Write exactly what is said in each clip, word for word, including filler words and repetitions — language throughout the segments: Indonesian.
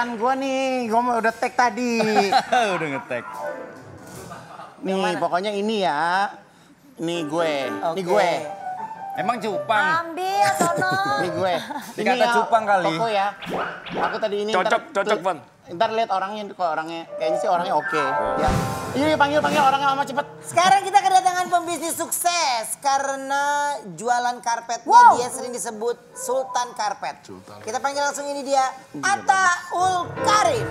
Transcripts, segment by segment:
depan gua nih, gua mau udah tag tadi. Udah nge-tag. Nih, pokoknya ini ya. Nih gue, Oke. nih gue. Emang cupang. Ambil, Tono. Nih gue. Dikata Ini ya, cupang kali. Toko ya. Aku tadi ini. Cocok, ntar- cocok, Van. Ntar lihat orangnya, kok orangnya. Kayaknya sih orangnya oke. Ya. Iya, panggil, panggil orangnya Mama cepet. Sekarang kita kedatangan pembisnis sukses karena jualan karpetnya Wow. dia sering disebut Sultan Karpet. Kita panggil langsung ini dia, Atta Ul Karim.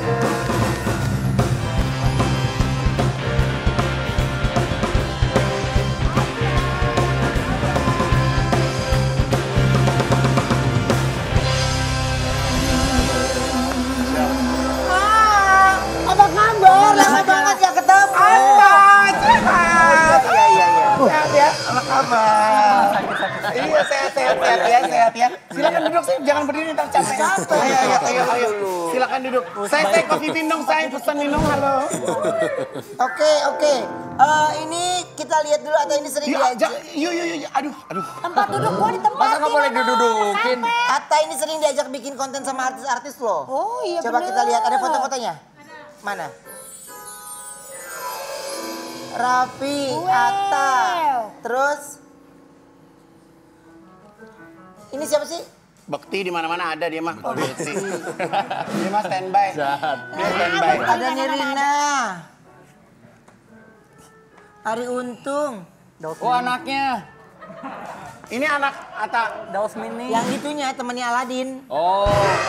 Ah, apa kabar? Lama banget ya ketemu. Sehat, sehat. Iya, iya, iya. Sehat ya, apa kabar? Iya, sehat, sehat, sehat ya, sehat ya. Silakan duduk sih, jangan berdiri ntar capek. Capek. Ayo, ayo, ayo, ayo. Silakan duduk. Saya, saya kopi minum, saya pesan minum, halo. Oke, oke. Eh, ini kita lihat dulu atau ini sering Yuk, diajak. ajak, yuk, yuk, yuk, aduh, aduh. Tempat duduk gua di tempat. Masa nggak boleh didudukin? Atta ini sering diajak bikin konten sama artis-artis loh. Oh iya Coba bener. kita lihat, ada foto-fotonya? Mana? Raffi, Wow. Atta, terus ini siapa sih? Bekti di mana-mana ada dia mah. Bekti. Dia mah standby. Jahat. Dia standby. Ada Nirina, Ari Untung, Oh anaknya. Ini anak Ata. Daus Mini. yang itunya temannya Aladin. Oh.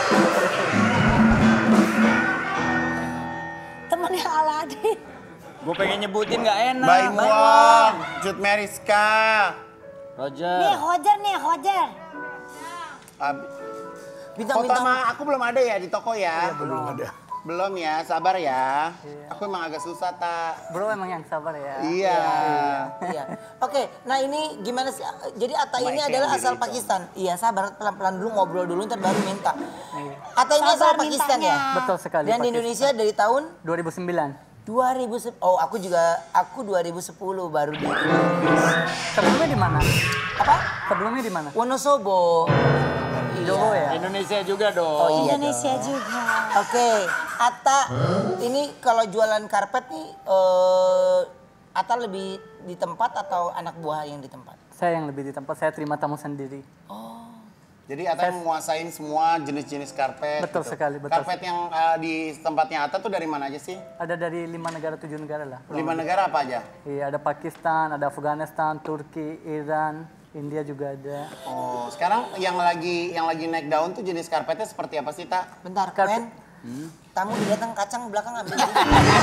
Temennya Aladin. Gue pengen nyebutin nggak enak. Baik Wong, Jud Meriska. Nih Roger. Hojer nih, Hojer. Ab- Foto Bintang-bintang. sama aku belum ada ya di toko ya? Belum ada. Belum ya, sabar ya. Aku emang agak susah, Tak. Bro emang yang sabar ya. Iya. Iya. Oke, nah ini gimana sih? Jadi Atta ini Baik, adalah yang asal diri, Pakistan. Iya, sabar, pelan-pelan dulu ngobrol dulu ntar baru minta. Atta ini asal Sabar Pakistan mintanya. ya? Betul sekali. Dan di Pakistan. Indonesia dari tahun dua ribu sembilan. dua ribu sepuluh. Oh, aku juga aku dua ribu sepuluh baru di Sebelumnya di mana? apa? Sebelumnya di mana? Wonosobo. Jowo ya. Indonesia juga dong. Oh iya. Indonesia juga. Oke, Atta ini kalau jualan karpet nih eh Atta lebih di tempat atau anak buah yang di tempat? Saya yang lebih di tempat, saya terima tamu sendiri. Jadi Ata yang menguasain semua jenis-jenis karpet. Betul gitu. sekali, betul Karpet yang uh, di tempatnya Ata tuh dari mana aja sih? Ada dari lima negara, tujuh negara lah. Lima negara apa aja? Iya, ada Pakistan, ada Afghanistan, Turki, Iran, India juga ada. Oh, sekarang yang lagi yang lagi naik daun tuh jenis karpetnya seperti apa sih, Tak? Bentar, Karpet. men. Tamu datang kacang belakang ambil. Gak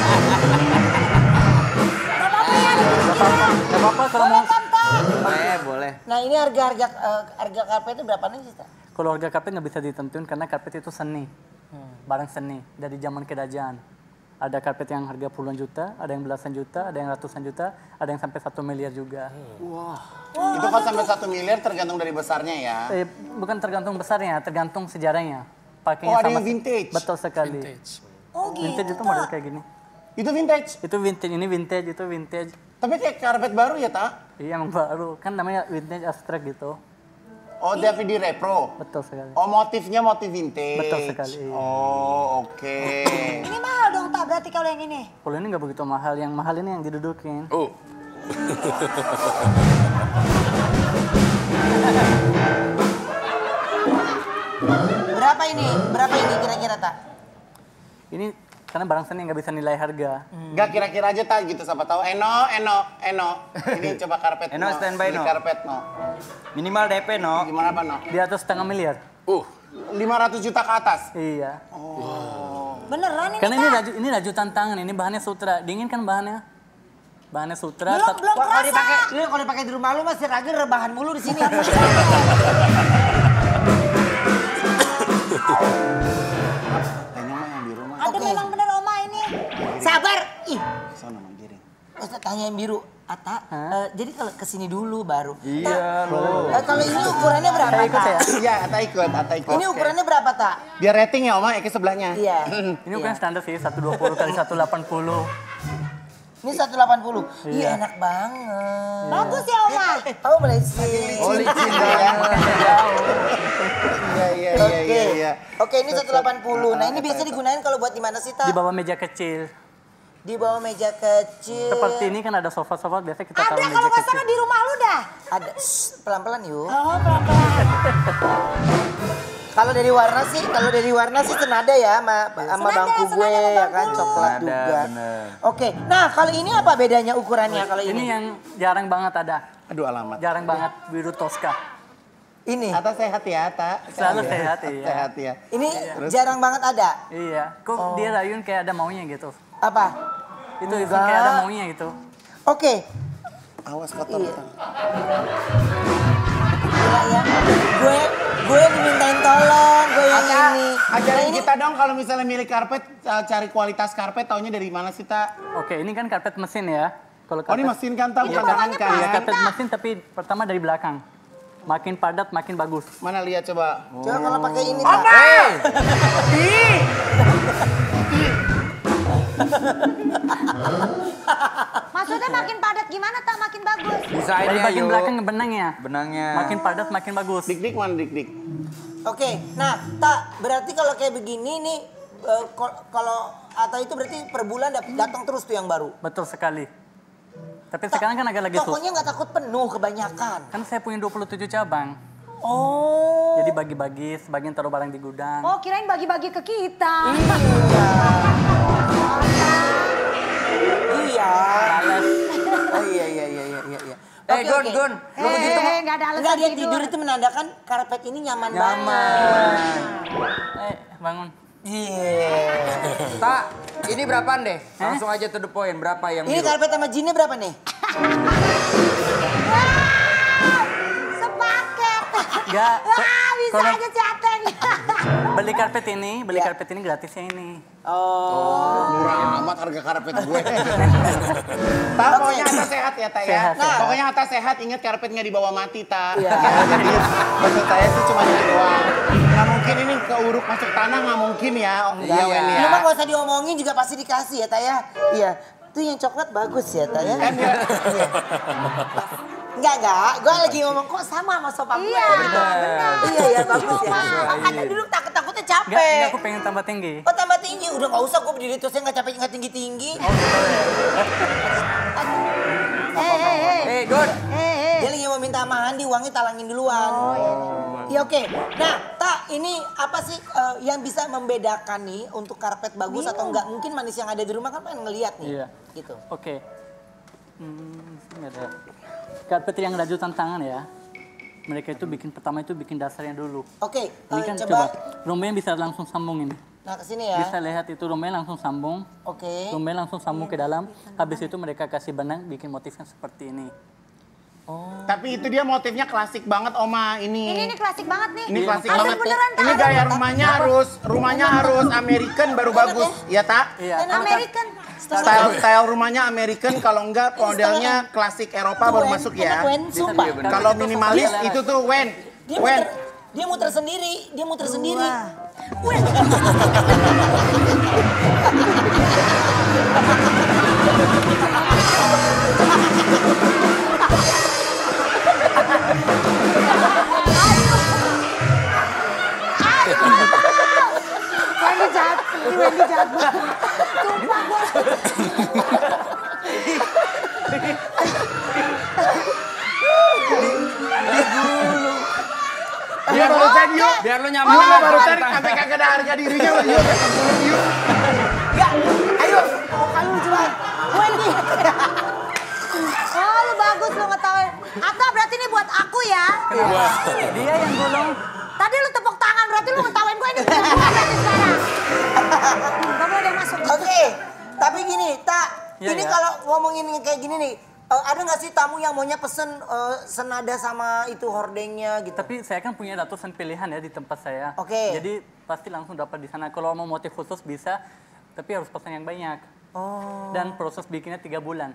apa-apa ya. Gak apa-apa kalau mau. Boleh, boleh. Nah ini harga-harga eh, harga karpetnya berapa nih sih? Tak? Kalau harga karpet nggak bisa ditentuin karena karpet itu seni. Barang seni dari zaman kerajaan. Ada karpet yang harga puluhan juta, ada yang belasan juta, ada yang ratusan juta, ada yang sampai satu miliar juga. Itu kan sampai satu miliar tergantung dari besarnya ya. Eh, bukan tergantung besarnya, tergantung sejarahnya. Pakainya Oh, ada sama yang vintage? Betul sekali. Oh gitu. Vintage itu model kayak gini. Itu vintage. Itu vintage, ini vintage, itu vintage. Tapi kayak karpet baru ya, Tak? Iya emang baru, kan namanya vintage abstrak gitu. Oh, David di repro. Betul sekali. Oh, motifnya motif vintage. Betul sekali, iya. Oh, oke. Ini mahal dong tak berarti kalau yang ini. Kalau ini nggak begitu mahal, yang mahal ini yang didudukin. Oh, Berapa ini? Berapa ini kira-kira Tak? Ini karena barang seni nggak bisa nilai harga. Enggak kira-kira aja, Tak, gitu siapa tahu. Eno, Eno, Eno. Ini coba karpet. Eno, standby, Beli No. karpet, No. Minimal D P, no. Gimana, Pak, No? Di atas setengah miliar. uh, lima ratus juta ke atas. Iya. Beneran ini Karena ini tak? laju, ini lajutan tangan, ini bahannya sutra. Dingin kan bahannya? Bahannya sutra. Belum, sat- belum Wah, kalau kerasa. dipakai, lu kalau dipakai di rumah lu masih ragil rebahan mulu di sini. Kayaknya mah yang di rumah. Ada Oke. memang bener Oma ini. Sabar. Ih, Sono manggiring. Ustaz tanya yang biru. Atta, eh, jadi kalau kesini dulu baru. Iya, Tak, eh, kalau ini ukurannya berapa, Saya ikut Tak? ya? Iya, Ata ikut, Ata ikut. Ini ukurannya berapa, Tak? Biar rating ya, Oma, Eki sebelahnya. Iya. Ini ukuran standar sih, seratus dua puluh kali seratus delapan puluh. Ini seratus delapan puluh. Iya, Iya. enak banget. Bagus ya Oma. Oh, boleh sih. Oh, licin ya. Makanya jauh. Iya, iya, iya, iya, iya. Oke, ini seratus delapan puluh. Nah, ini biasa digunain kalau buat di mana sih, Ta? Di bawah meja kecil. Di bawah meja kecil. Seperti ini kan ada sofa-sofa, biasa kita taruh Ada meja kalau nggak kecil. salah di rumah lu dah. Ada, shh, pelan-pelan yuk. Oh, pelan-pelan. Kalau dari warna sih, kalau dari warna sih senada ya sama, sama Senada, bangku senada gue sama ya kan, bangku lu. coklat Senada, juga. bener. Oke, nah kalau ini apa bedanya ukurannya kalau Ini ini? yang jarang banget ada. Aduh alamat. Jarang banget biru Tosca. Ini, Ata sehat ya, Ata. Selalu sehat, iya. Sehat ya. ini jarang banget ada. Iya, kok dia rayun kayak ada maunya gitu. Apa? Itu itu Enggak. kayak ada maunya gitu. Oke, Awas kotor. Iya. Ata. gila ya. Gue, gue dimintain tolong, gue yang Ata, ini. ajarin Nah, ini kita dong kalau misalnya milih karpet, uh, cari kualitas karpet taunya dari mana sih, Ta? Oke, ini kan karpet mesin ya. Kalau Oh, ini mesin kan, Ta? Bukan tangan kan? Iya, karpet mesin tapi pertama dari belakang. Makin padat, makin bagus. Mana lihat coba. Coba kalau pakai ini, Ta. Ih! Maksudnya makin padat gimana tak makin bagus? Dari Desainnya bagian yuk. belakang benangnya. Benangnya. Makin padat, makin bagus. Dik-dik mana dik-dik? Oke, nah, Tak, berarti kalau kayak begini nih, eh, kol- kalau atau itu berarti per bulan dap- datang terus tuh yang baru. Betul sekali. Tapi Tak, sekarang kan agak lagi tuh. tokonya nggak takut penuh kebanyakan. Kan saya punya dua puluh tujuh cabang. Oh. Jadi bagi-bagi, sebagian taruh barang di gudang. Oh, kirain bagi-bagi ke kita. Iya. Males. Oh iya iya iya iya iya. iya. Eh, Oke, Gun, oke. Gun. Eh, eh, nggak ada alasan Enggak, dia tidur. tidur itu menandakan karpet ini nyaman, banget. Nyaman. Eh, bangun. Iya. Tak, ini berapaan deh? Langsung aja to the point. Berapa yang Ini biru? karpet sama jinnya berapa nih? Sepaket. Enggak. Wah, bisa Kalau aja si Ateng. beli karpet ini, beli Ya. karpet ini gratisnya ini. Oh. Murah amat harga karpet gue. Ta, pokoknya Ata sehat ya, Ta ya. Sehat, Nah, sehat. pokoknya Ata sehat, ingat karpet nggak dibawa mati, Ta. Iya. Jadi maksud saya sih cuma ini doang. Nggak mungkin ini keuruk masuk tanah, nggak mungkin ya. Iya, Wen ya. Lu mah gak usah diomongin juga pasti dikasih ya, Ta ya. Iya. Itu yang coklat bagus ya, Ta ya. Kan ya. Iya. Enggak, enggak. Gue lagi ngomong kok sama sama sofa gue. Iya, benar. Iya, ya bagus ya. Sama. Makanya dulu takut-takutnya Enggak, capek. enggak aku pengen tambah tinggi. Oh tambah tinggi, udah gak usah gue berdiri terus saya gak capek gak tinggi-tinggi. Eh, eh, eh. Eh, Gun. Eh, eh. Dia lagi mau minta sama Andi, uangnya talangin duluan. Oh, iya. Ya oke. Nah, Tak, ini apa sih eh, yang bisa membedakan nih untuk karpet bagus atau enggak? Mungkin manis yang ada di rumah kan pengen ngeliat nih. Iya. Gitu. Oke. Hmm, ini ada. Karpet yang raju tantangan ya. Mereka itu bikin pertama itu bikin dasarnya dulu. Oke, Ini eh, kan coba. coba, rombeng bisa langsung sambung ini. Nah, kesini ya. Bisa lihat itu rombeng langsung sambung. Oke. Rombeng langsung sambung ke dalam. Habis itu mereka kasih benang bikin motifnya seperti ini. Tapi itu dia motifnya klasik banget, Oma. Ini Ini. ini klasik banget nih. Ini klasik Asal banget. beneran tak Ini ada. gaya rumahnya harus, rumahnya harus American baru bagus. Ya, Tak? Iya. Dan American. Style style rumahnya American, kalau enggak modelnya klasik Eropa baru Wen, masuk enak, ya. Wen, sumpah. Iya, bener. Kalau minimalis Iya. itu tuh Wen. Dia Wen. muter, dia muter sendiri, dia muter sendiri. Weh. Wendy jahat. Ini Wendy jahat banget. Sumpah gue. Dia barusan yuk. Biar lu Yuk nyaman. lo barusan sampai kagak ada harga dirinya lo yuk. Yuk. Enggak, ayo. Kalau lu coba. Wendy. Oh, lu bagus lu ngetawain. Atau berarti ini buat aku ya. Dia yang gulung. Tadi lu tepuk tangan, berarti lu ngetawain gue ini. Berarti sekarang. Gak boleh ada yang masuk. Oke, tapi gini, Tak. Ya, ini ya. kalau ngomongin kayak gini nih, eh, ada nggak sih tamu yang maunya pesen eh, senada sama itu hordengnya gitu? Tapi saya kan punya ratusan pilihan ya di tempat saya. Oke. Jadi pasti langsung dapat di sana. Kalau mau motif khusus bisa, tapi harus pesan yang banyak. Oh. Dan proses bikinnya tiga bulan.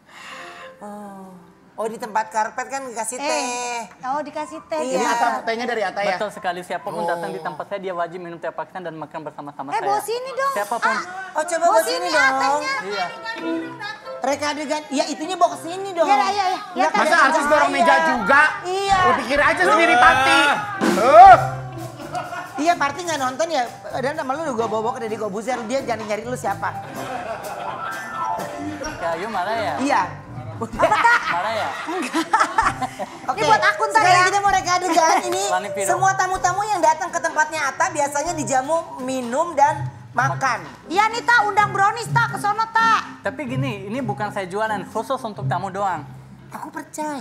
Oh, di tempat karpet kan dikasih teh. Eh, oh dikasih teh. Iya. Ini dia. Ata tehnya dari Ata ya. Betul sekali, siapapun datang di tempat saya dia wajib minum teh pakistan dan makan bersama-sama Eh, saya. bawa sini dong. Siapapun. Ah, Oh, coba bawa bawa sini dong. atanya. Iya. Reka adegan, ya itunya bawa ke sini dong. Iya, iya, iya. Ya, Masa kan artis ada dorong saya. meja juga? Iya. Lu pikir aja sendiri pati. Uh. Iya, Parti nggak nonton ya. Dan sama lu gue bawa ke Deddy Kobuzer, dia jangan nyari lu siapa. Kayu marah ya? Iya. Marah ya? Oke, Ini buat aku ntar sekarang ya. kita mau reka adegan. Ini Lani Piro. semua tamu-tamu yang datang ke tempatnya Atta biasanya dijamu minum dan makan. Iya nih tak undang brownies tak ke sono tak. Tapi gini, ini bukan saya jualan, khusus untuk tamu doang. Aku percaya.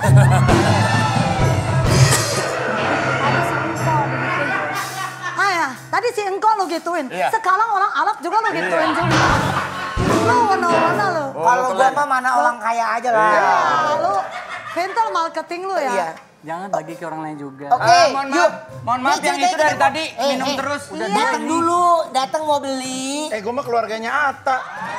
Ah ya, tadi si engkau lo gituin. Iya. Sekarang orang Arab juga lo gituin juga. Lo warna-warna lo. Kalau gua mah mana orang kaya aja lah. Ya, lo pintar marketing lo ya. Iya. Jangan bagi ke orang lain juga. Oke, Ah, mohon yuk. maaf, mohon maaf Ini yang ceritanya itu dari kita mau- tadi Eh, minum eh. terus. Udah datang dulu, datang mau beli. Eh, gue mah keluarganya Atta.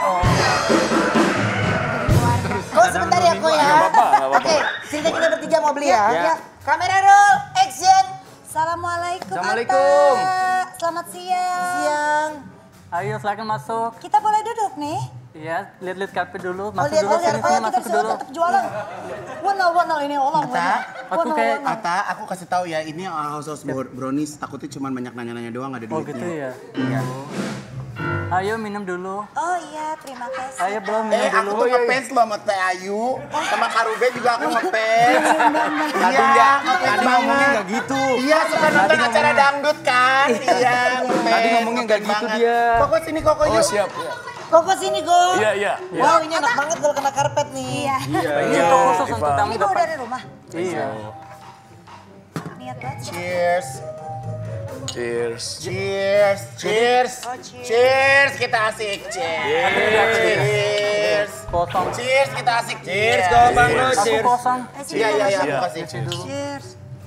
Kok sebentar ya, kok ya. Oke, cerita kita bertiga mau beli ya. Ya. Kamera roll, action. Assalamualaikum. Assalamualaikum. Ata. Selamat siang. Siang. Ayo silakan masuk. Kita boleh duduk nih. Iya, lihat-lihat karpet dulu. Oh, Masuk lihat, dulu oh, lihat. sini, Oh, sini kita masuk disuruh dulu. Tetap jualan. Warna-warna ini orang. Ata, warna. aku kayak- Warna-warna. Atta, aku kasih tahu ya, ini House of Brownies. Takutnya cuma banyak nanya-nanya doang, ada Oh duitnya. gitu ya. Iya. Ayo minum dulu. Oh iya, terima kasih. Ayo belum minum Eh, aku dulu. tuh ngefans loh sama Teh Ayu. Sama Karube juga aku ngefans. Tadi Iya, nggak, ngefans tadi ngomongnya banget. nggak gitu. Iya, suka nonton acara dangdut kan. Iya, ngefans. Tadi ngomongnya nggak ngefans gitu banget. dia. Koko sini, Koko yuk. siap. Ya. Kok ke sini, Go? Iya, iya. Wow, ini enak banget kalau kena karpet nih. Iya. Ini untuk khusus untuk tamu Ini bawa dapat. dari rumah. Iya. Niat banget. Cheers. Cheers. Cheers. Cheers. Oh, cheers. Cheers, kita asik. Cheers. Cheers. Kosong. Cheers, kita asik. Cheers, go Bang Bro. Aku Cheers. kosong. Iya, iya, iya, aku kasih. Cheers.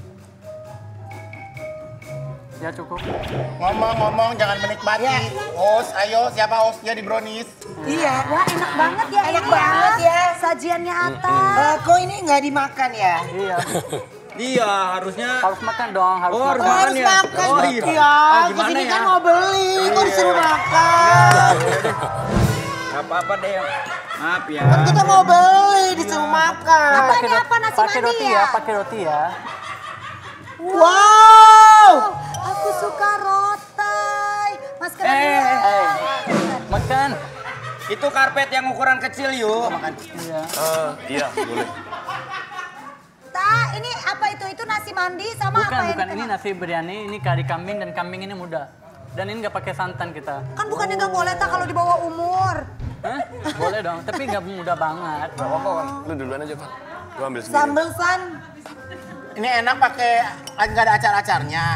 Ya cukup. Ngomong-ngomong jangan menikmati. Host, ayo siapa hostnya di Brownies? Iya. Wah enak banget ya Enak ini banget ya. Sajiannya Atta. Eh, kok ini nggak dimakan ya? Iya. Iya, harusnya. Harus makan dong, harus Oh, makan. harus Oh, harus ya? makan. Oh, iya. Iya, Ah, gimana kesini ya? kan mau beli, kok disuruh makan. Gak apa-apa deh. Maaf ya. Kan kita mau beli, disuruh makan. Apa Pakai ini roti- apa nasi pakai mandi roti ya? ya, pakai roti ya. Wow. Aku suka rotai. Masker Eh, dulu. Eh, makan. Itu karpet yang ukuran kecil yuk. Iya. Iya, boleh. Ta, ini apa itu? Itu nasi mandi sama Bukan, apa yang bukan. di Ini tengah? nasi biryani, ini kari kambing dan kambing ini muda. Dan ini nggak pakai santan kita. Kan bukannya nggak boleh tak kalau di bawah umur. Hah? Boleh dong, tapi nggak muda banget. Gak apa-apa, Wan. Lu duluan aja, Van. Gua ambil sendiri. Sambel san. Ini enak pakai nggak ada acar-acarnya.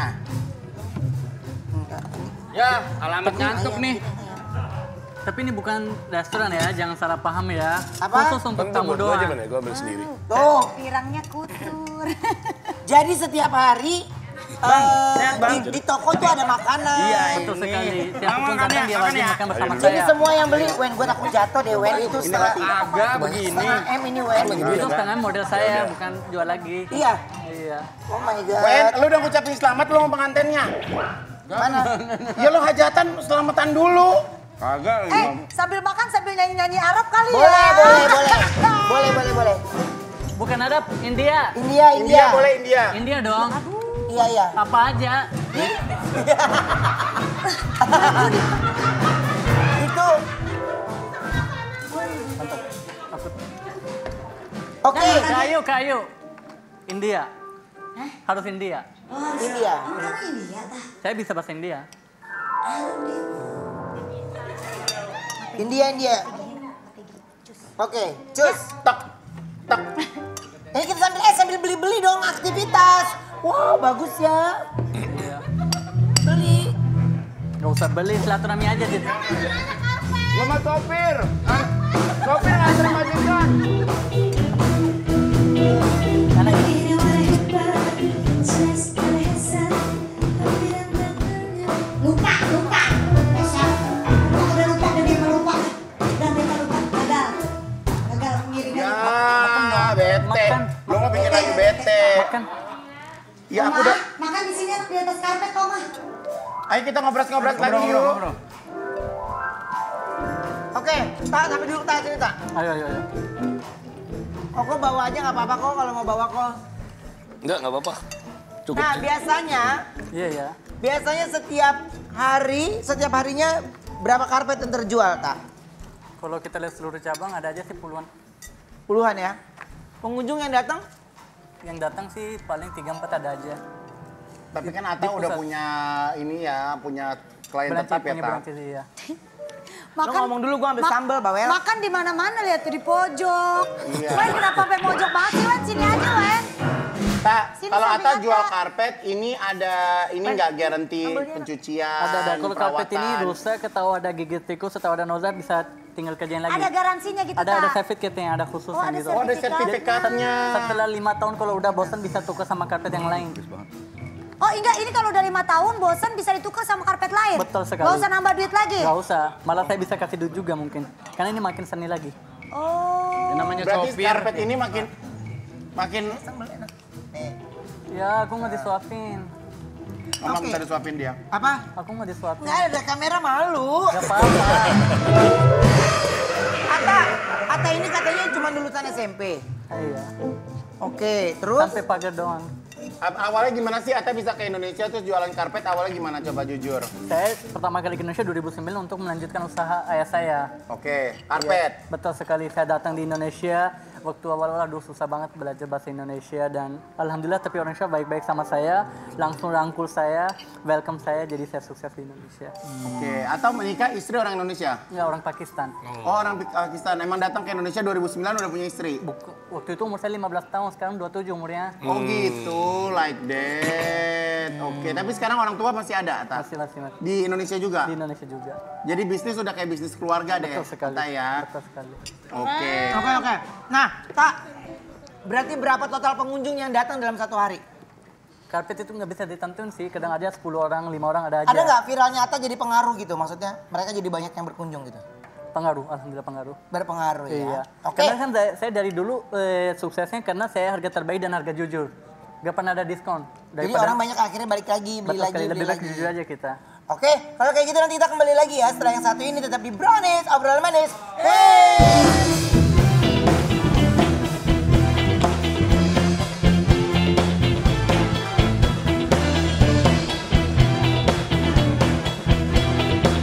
Ya, alamat ngantuk nih. Tapi ini bukan restoran ya, jangan salah paham ya. Apa? Khusus untuk Bang, tamu buat gua aja doang. mana? Gua ambil sendiri. Tuh, Pirangnya kutur. jadi setiap hari Bang, eh, lihat, Bang. di, di toko tuh ada makanan. Iya, Betul ini. sekali. Bang, Siapapun makan datang ya, dia makan wajib ya. makan bersama Jadi saya. semua yang beli, Wen, gue takut jatuh deh, Wen. Itu setengah, Agak begini. setengah M ini, Wen. Itu setengah model saya, bukan jual lagi. Iya. Iya. Oh my God. Wen, lu udah ngucapin selamat lu sama pengantinnya? Mana? Ya lu hajatan selamatan dulu. Kagak. Eh, sambil makan sambil nyanyi-nyanyi Arab kali Boleh, ya. boleh, boleh. Boleh, boleh, boleh. Bukan Arab, India. India, India India. boleh India. India dong. Iya, iya. Apa aja. Itu. Oke, Kayu, kayu. India. Harus India. India. Saya bisa bahasa India. India, India. Oke, cus. Tak, tak. Ini kita sambil eh sambil beli-beli dong aktivitas. Wow, bagus ya. Iya. Beli. Gak usah beli, silaturahmi aja gitu. Lu sama sopir. Hah? Sopir antar majikan. Karena ini Lupa, lupa. Besar. Lupa, udah lupa, udah dia lupa. Udah mereka lupa. Gagal. Gagal mengiringnya. Ya, bete. Makan. Lu mau bikin lagi bete. makan. Ya aku udah. Makan di sini di atas karpet kok, mah. Ayo kita ngobrol-ngobrol lagi yuk. Oke, tak tapi dulu tak sini tak. Ayo, ayo, ayo. Koko bawa aja nggak apa-apa kok kalau mau bawa kok. Enggak, enggak apa-apa. Cukup. Nah biasanya Iya, iya. biasanya setiap hari, setiap harinya berapa karpet yang terjual, Tak? Kalau kita lihat seluruh cabang ada aja sih puluhan. Puluhan ya? Pengunjung yang datang? Yang datang sih paling tiga empat ada aja. Tapi kan Atta di udah pusat. punya ini ya, punya klien Branch- tetap ya, punya Tak? branch sih, ya. Lo ngomong dulu, gua ambil sambal, Bawel. Makan di mana-mana lihat tuh di pojok. Iya. Wen kenapa sampai mojok banget sih Wen? Sini aja Wen. Tak, Sini kalau samping Atta Atta. jual karpet, ini ada, ini nggak garansi pencucian, Ada ada kalau karpet ini perawatan. rusak atau ada gigit tikus atau ada noza bisa tinggal kerjain lagi. Ada garansinya gitu Ada ada Tak? sertifikat yang ada khusus Oh, yang ada gitu. Oh, ada sertifikat. sertifikatnya. Setelah lima tahun kalau udah bosan bisa tukar sama karpet yang lain. Oh enggak, ini kalau udah lima tahun bosan bisa ditukar sama karpet lain. Betul sekali. Gak usah nambah duit lagi. Gak usah, malah saya bisa kasih duit juga mungkin. Karena ini makin seni lagi. Oh. Namanya Berarti sopir. karpet ini makin, makin, Ya aku nggak disuapin. Mama Oke. bisa disuapin dia. Apa? Aku nggak disuapin. Nggak ada kamera malu. Gak apa-apa. Atta, Atta ini katanya cuma lulusan S M P. Iya. Oke, terus? Sampai pagar doang. A- Awalnya gimana sih Atta bisa ke Indonesia terus jualan karpet, awalnya gimana coba jujur? Saya pertama kali ke Indonesia dua ribu sembilan untuk melanjutkan usaha ayah saya. Oke, karpet. Iya, betul sekali. Saya datang di Indonesia. Waktu awal-awal aduh susah banget belajar bahasa Indonesia dan alhamdulillah tapi orang Indonesia baik-baik sama saya, langsung rangkul saya, welcome saya jadi saya sukses di Indonesia. Oke, atau menikah istri orang Indonesia? Enggak orang Pakistan. Oh, orang Pakistan. Emang datang ke Indonesia dua ribu sembilan udah punya istri? Buku- waktu itu umur saya lima belas tahun, sekarang dua puluh tujuh umurnya. Oh gitu, like that. Oke, tapi sekarang orang tua masih ada, Atta? Masih masih masih Di Indonesia juga? di Indonesia juga. Jadi bisnis udah kayak bisnis keluarga deh, Betul sekali. Atta ya? Betul sekali. Oke. Oke, oke. Nah, Tak, berarti berapa total pengunjung yang datang dalam satu hari? Karpet itu nggak bisa ditentuin sih, kadang ada sepuluh orang, lima orang ada aja. Ada nggak viralnya Atta jadi pengaruh gitu? Maksudnya mereka jadi banyak yang berkunjung gitu? Pengaruh, alhamdulillah pengaruh. Berpengaruh ya? Iya. Oke. Karena kan saya, saya dari dulu eh, suksesnya karena saya harga terbaik dan harga jujur. Gak pernah ada diskon. Jadi orang banyak akhirnya balik lagi, beli betul lagi, sekali, beli lebih baik lagi. jujur aja kita. Oke, kalau kayak gitu nanti kita kembali lagi ya setelah yang satu ini tetap di Brownies, obrolan manis. Hey!